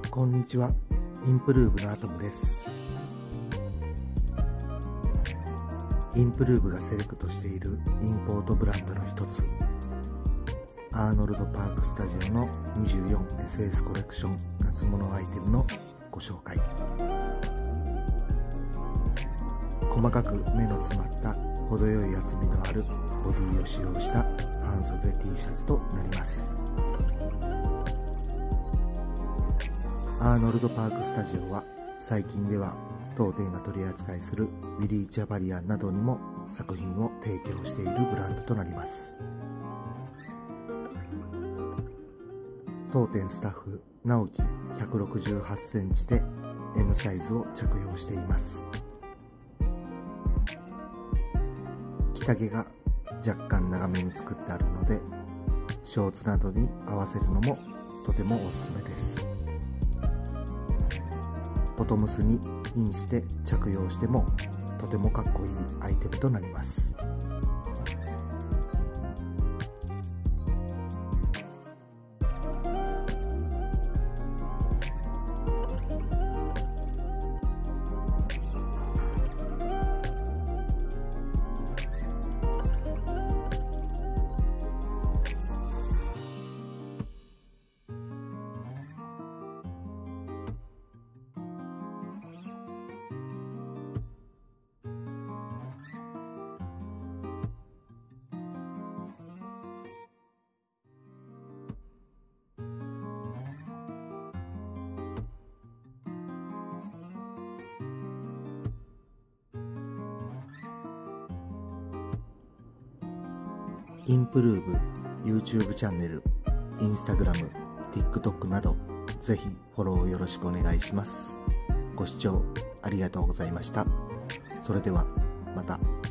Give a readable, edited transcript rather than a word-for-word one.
こんにちは、インプルーブのアトムです。インプルーブがセレクトしているインポートブランドの一つ、アーノルド・パークスタジオの 24SS コレクション夏物アイテムのご紹介。細かく目の詰まった程よい厚みのあるボディを使用した半袖 T シャツとなります。アーノルド・パークスタジオは最近では当店が取り扱いするウィリー・チャバリアンなどにも作品を提供しているブランドとなります。当店スタッフ直樹168センチで M サイズを着用しています。着丈が若干長めに作ってあるのでショーツなどに合わせるのもとてもおすすめです。ボトムスにインして着用してもとてもかっこいいアイテムとなります。インプルーブ YouTube チャンネル、Instagram、TikTok などぜひフォローよろしくお願いします。ご視聴ありがとうございました。それではまた。